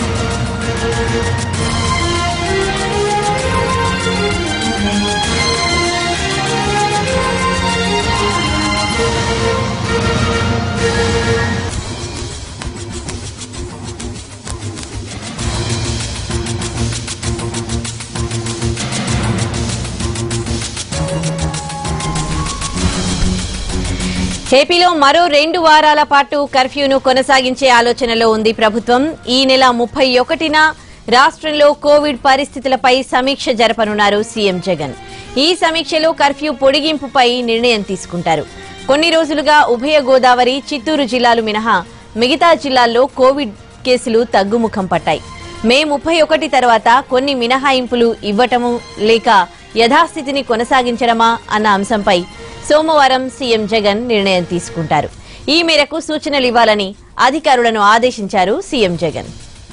ఏపీలో మరో 2 వారాల పాటు కర్ఫ్యూను కొనసాగించే ఆలోచనలో ఉంది ప్రభుత్వం. ఈ నెల 31న రాష్ట్రంలో కోవిడ్ పరిస్థితులపై సమీక్ష జరపనున్నారు సీఎం జగన్. ఈ సమీక్షలో కర్ఫ్యూ పొడిగింపుపై నిర్ణయం తీసుకుంటారు. కొన్ని రోజులుగా ఉభయ గోదావరి, చిత్తూరు జిల్లాలు మినహా మిగతా జిల్లాల్లో కోవిడ్ కేసులు తగ్గుముఖం పట్టాయి. మే 31 తర్వాత కొన్ని మినహాయింపులు ఇవ్వటము లేక యథాస్థితిని కొనసాగించడమా అన్న అంశంపై సోమవారం సీఎం జగన్ నిర్ణయం తీసుకుంటారు. ఈ మేరకు సూచనలు ఇవ్వాలని అధికారులను ఆదేశించారు సీఎం జగన్.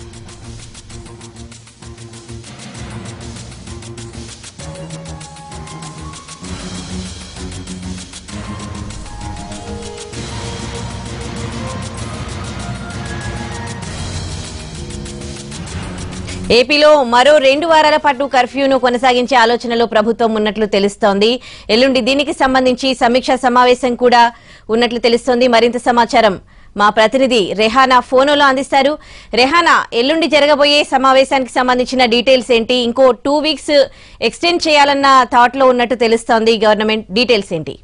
ఏపీలో మరో 2 వారాల పాటు కర్ఫ్యూను కొనసాగించే ఆలోచనలో ప్రభుత్వం ఉన్నట్లు తెలుస్తోంది. ఎల్లుండి దీనికి సంబంధించి సమీక్షా సమావేశం కూడా ఉన్నట్లు తెలుస్తోంది. మరింత సమాచారం మా ప్రతినిధి రెహానా ఫోన్లో అందిస్తారు. రెహానా, ఎల్లుండి జరగబోయే సమావేశానికి సంబంధించిన డీటెయిల్స్ ఏంటి? ఇంకో 2 వీక్స్ ఎక్స్టెండ్ చేయాలన్న థాట్ లో ఉన్నట్టు తెలుస్తోంది గవర్నమెంట్. డీటెయిల్స్ ఏంటి?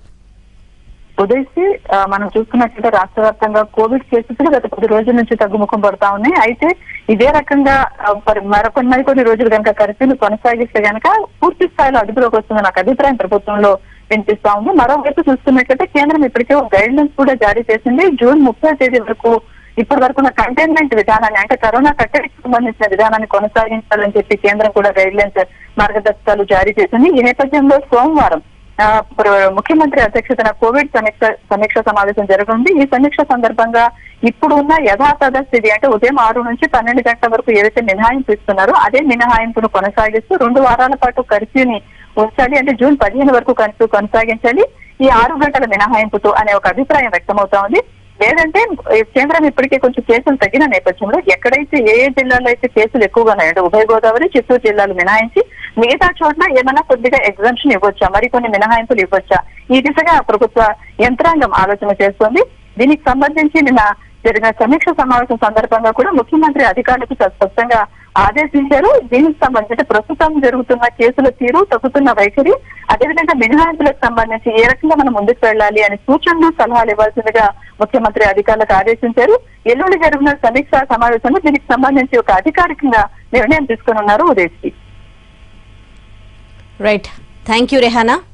ఉదయసి మనం చూసుకున్నట్లయితే రాష్ట్ర వ్యాప్తంగా కోవిడ్ కేసులు గత 10 రోజుల నుంచి తగ్గుముఖం పడతా ఉన్నాయి. అయితే ఇదే రకంగా మరికొన్ని రోజులు కనుక కర్ఫ్యూను కొనసాగిస్తే కనుక పూర్తి స్థాయిలో అదుపులోకి వస్తుందని నాకు అభిప్రాయం ప్రభుత్వంలో వినిపిస్తా ఉంది. మరోవైపు చూసుకున్నట్లయితే కేంద్రం ఇప్పటికే ఒక గైడ్ లైన్స్ కూడా జారీ చేసింది. జూన్ 30వ తేదీ వరకు ఇప్పటి వరకు ఉన్న కంటైన్మెంట్ విధానాన్ని, అంటే కరోనా కట్టడికి సంబంధించిన విధానాన్ని కొనసాగించాలని చెప్పి కేంద్రం కూడా గైడ్ లైన్స్ మార్గదర్శకాలు జారీ చేసింది. ఈ నేపథ్యంలో సోమవారం ముఖ్యమంత్రి అధ్యక్షతన కోవిడ్ సమీక్ష సమావేశం జరగనుంది. ఈ సమీక్ష సందర్భంగా ఇప్పుడు ఉన్న యథాతథ స్థితి, అంటే ఉదయం 6 నుంచి 12 గంటల వరకు ఏదైతే మినహాయింపు ఇస్తున్నారో అదే మినహాయింపును కొనసాగిస్తూ 2 వారాల పాటు కర్ఫ్యూని ఉంచాలి, అంటే జూన్ 15 వరకు కర్ఫ్యూ కొనసాగించాలి ఈ 6 గంటల మినహాయింపుతో అనే ఒక అభిప్రాయం వ్యక్తమవుతా ఉంది. లేదంటే కేంద్రం ఇప్పటికే కొంచెం కేసులు తగ్గిన నేపథ్యంలో ఎక్కడైతే ఏ జిల్లాలో అయితే కేసులు ఎక్కువగా ఉన్నాయంటే ఉభయ గోదావరి, చిత్తూరు జిల్లాలు మినహాయించి మిగతా చోట్ల ఏమైనా కొద్దిగా ఎగ్జామ్షన్ ఇవ్వచ్చా, మరికొన్ని మినహాయింపులు ఇవ్వచ్చా, ఈ దిశగా ప్రభుత్వ యంత్రాంగం ఆలోచన చేస్తోంది. దీనికి సంబంధించి నిన్న జరిగిన సమీక్ష సమావేశం సందర్భంగా కూడా ముఖ్యమంత్రి అధికారులకు స్పష్టంగా ఆదేశించారు. దీనికి సంబంధించి ప్రస్తుతం జరుగుతున్న కేసుల తీరు, తగ్గుతున్న వైఖరి, అదేవిధంగా మినహాయింపులకు సంబంధించి ఏ రకంగా మనం ముందుకు వెళ్లాలి అనే సూచనలు, సలహాలు ఇవ్వాల్సిందిగా ముఖ్యమంత్రి అధికారులకు ఆదేశించారు. ఎల్లుండి జరిగిన సమీక్ష సమావేశంలో దీనికి సంబంధించి ఒక అధికారికంగా నిర్ణయం తీసుకుని ఉన్నారు Udayasri. Right, thank you Rehana.